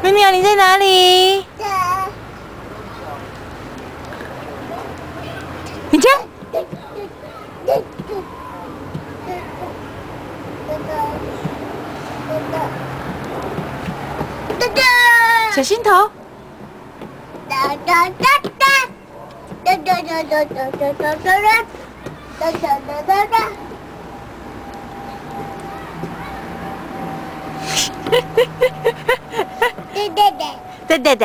喵喵，你在哪里？你这。小心头。对。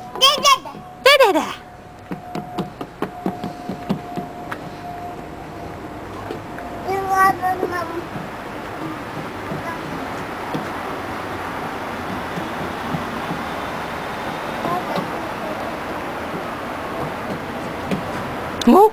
哦。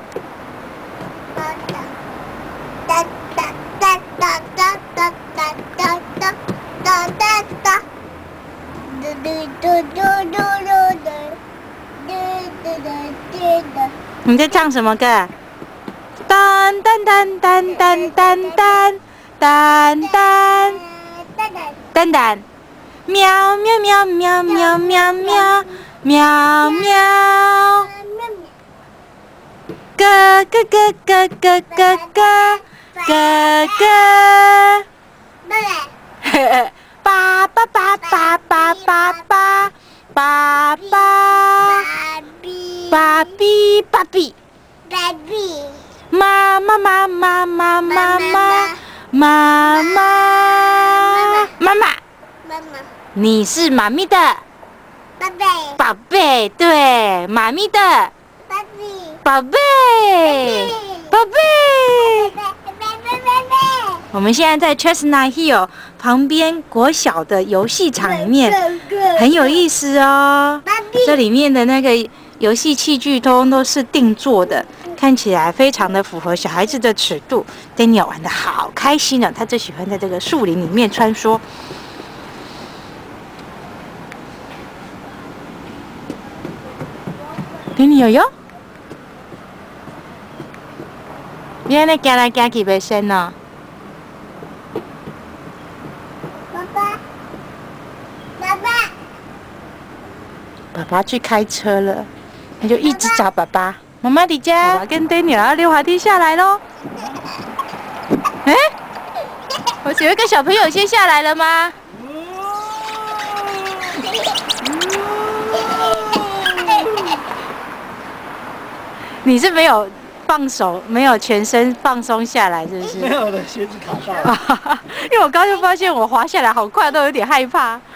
你在唱什么歌？噔噔噔噔噔噔噔噔噔噔，喵喵喵喵喵喵喵喵喵，咯咯咯咯咯咯咯咯咯，爸爸爸爸爸爸爸爸爸。芭比，妈妈，你是妈咪的宝贝，对，妈咪的宝贝。我们现在在 Chestnut Hill 旁边国小的游戏场里面，很有意思哦。这里面的那个游戏器具都是定做的，看起来非常的符合小孩子的尺度。Daniel 玩得好开心呢，他最喜欢在这个树林里面穿梭。Daniel 哟，你安尼行来行去袂sen哦。爸爸去开车了，他就一直找爸爸。妈妈在家，爸爸跟 Daniel 要溜滑梯下来喽。哎，我有一个小朋友先下来了吗？你是没有放手，没有全身放松下来，是不是？ 没有，我的鞋子卡到了。 因为我刚就发现我滑下来好快，都有点害怕。